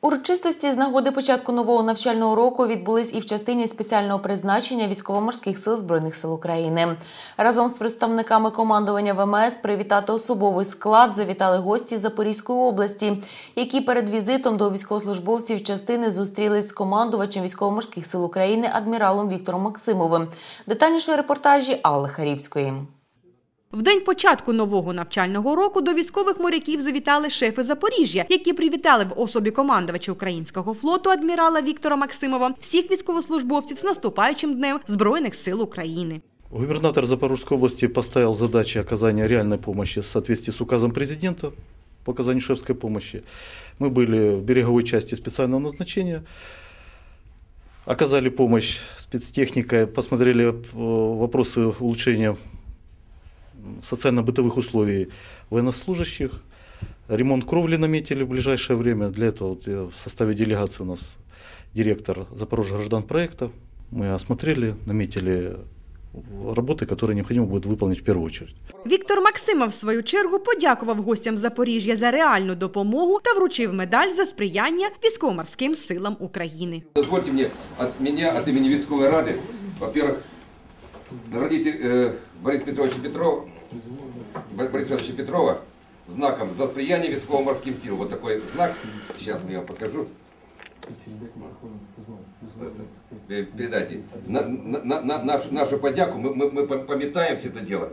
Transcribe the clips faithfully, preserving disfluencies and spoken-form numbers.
Урочистості з нагоди початку нового навчального року відбулись і в частині спеціального призначення Військово-морських сил Збройних сил України. Разом з представниками командування Ве Ем Ес привітати особовий склад завітали гості Запорізької області, які перед візитом до військовослужбовців частини зустрілись з командувачем Військово-морських сил України адміралом Віктором Максимовим. Детальніше у репортажі Алли Харівської. В день початку нового навчального року до військових моряків завітали шефи Запоріжжя, які привітали в особі командувача українського флоту адмірала Віктора Максимова всіх військовослужбовців з наступаючим днем Збройних сил України. Губернатор Запорожской области поставил задачи оказания реальной помощи в соответствии с указом президента по оказанию шефской помощи. Мы были в береговой части специального назначения, оказали помощь спецтехникой, посмотрели вопросы улучшения социально-бытовых условий военнослужащих. Ремонт кровли наметили в ближайшее время. Для этого вот в составе делегации у нас директор Запорожьегражданпроекта. Мы осмотрели, наметили роботи, які необхідно буде виконати в першу чергу. Віктор Максимов, в свою чергу, подякував гостям Запоріжжя за реальну допомогу та вручив медаль за сприяння військово-морським силам України. Дозвольте мені від мене, від імені військової ради, во-первых, наградити э, Бориса Петровича Петрова, Бориса Петровича Петрова знаком за сприяние військово-морским сил. Вот такой знак, сейчас я вам покажу. Передайте. На, на, на, нашу, нашу подяку, мы, мы, мы памятаем все это дело.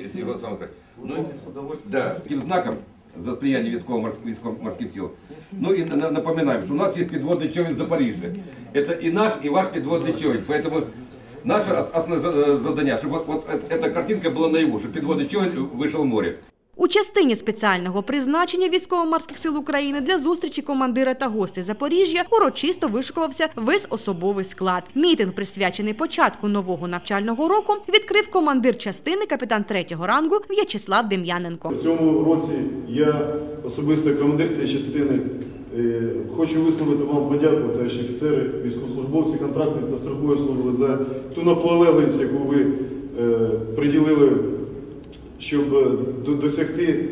Ну, да, таким знаком за сприяние військово-морским сил. Ну и напоминаем, что у нас есть подводный човен в Запоріжжі. Это и наш, и ваш подводный човен. Поэтому наше основное задание, чтобы вот, вот эта картинка была наяву, чтобы подводный човен вышел в море. У частині спеціального призначення Військово-морських сил України для зустрічі командира та гостей Запоріжжя урочисто вишикувався весь особовий склад. Мітинг, присвячений початку нового навчального року, відкрив командир частини, капітан третього рангу В'ячеслав Дем'яненко. В цьому році я, особисто командир цієї частини, хочу висловити вам подяку, товариші офіцери, військовослужбовці, контрактники та строкової служби, за ту наполегливість, яку ви приділили, щоб досягти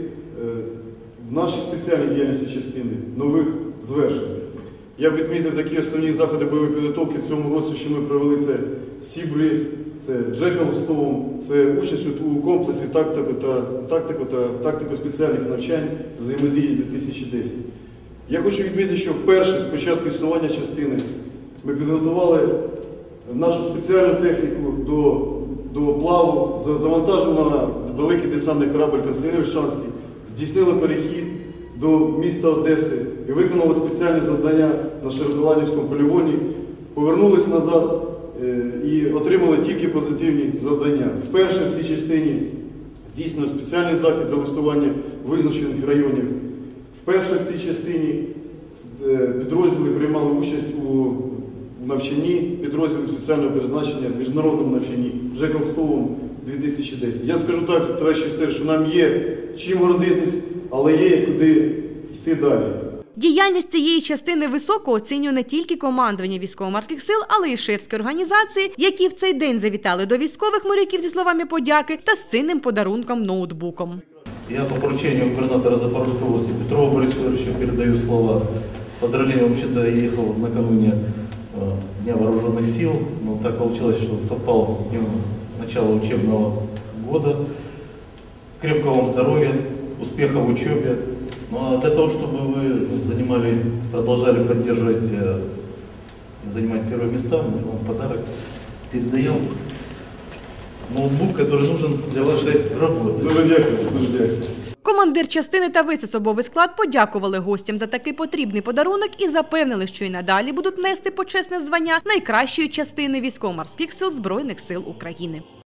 в нашій спеціальній діяльності частини нових звершень. Я б відмітив такі основні заходи бойової підготовки в цьому році, що ми провели. Це Сі-Бриз, це Джекел-Стоун, це участь у комплексі тактику та тактику та тактико спеціальних навчань взаємодії дві тисячі десять. Я хочу відмітити, що вперше з початку існування частини ми підготували нашу спеціальну техніку до до плаву, завантажено на великий десантний корабль «Константин Ольшанський», здійснили перехід до міста Одеси і виконали спеціальне завдання на Широколанівському полігоні, повернулись назад і отримали тільки позитивні завдання. Вперше в цій частині здійснено спеціальний захід за листування визначених районів. Вперше в цій частині підрозділи приймали участь у в навчанні підрозділів спеціального призначення, в міжнародному навчанні Джекел-Стоун дві тисячі десять. Я скажу так, товариші офіцери, що нам є чим гордитись, але є куди йти далі. Діяльність цієї частини високо оцінює не тільки командування військово-морських сил, але й шефські організації, які в цей день завітали до військових моряків зі словами подяки та з цінним подарунком – ноутбуком. Я по поручению губернатора Запорожской области Петрова Бориса Федоровича передаю слова поздравления. Вообще-то я ехал накануне Дня вооруженных сил, но так получилось, что совпало с днем начала учебного года. Крепкого вам здоровья, успехов в учебе. Ну а для того, чтобы вы занимали, продолжали поддерживать, занимать первые места, мы вам подарок передаем. Ноутбук, который нужен для вашей работы. Дуже дякую, дуже дякую. Командир частини та весь особовий склад подякували гостям за такий потрібний подарунок і запевнили, що й надалі будуть нести почесне звання найкращої частини Військово-морських сил Збройних сил України.